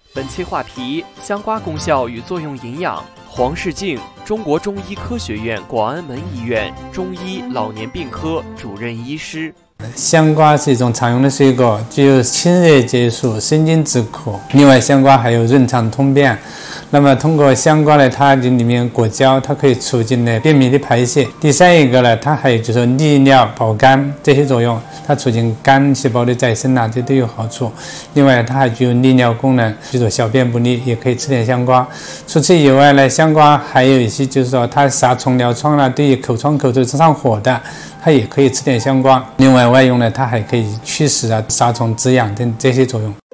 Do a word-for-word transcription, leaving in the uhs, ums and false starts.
本期话题：香瓜功效与作用营养。黄世静，中国中医科学院广安门医院中医老年病科主任医师。 香瓜是一种常用的水果，具有清热解暑、生津止渴。另外，香瓜还有润肠通便。那么，通过香瓜呢，它里面果胶，它可以促进呢便秘的排泄。第三一个呢，它还有就是利尿、保肝这些作用，它促进肝细胞的再生啊，这都有好处。另外，它还具有利尿功能，比如说小便不利，也可以吃点香瓜。除此以外呢，香瓜还有一些就是说它杀虫疗疮啊，对于口疮口臭上火的，它也可以吃点香瓜。另外外用呢，它还可以祛湿啊、杀虫止痒等这些作用。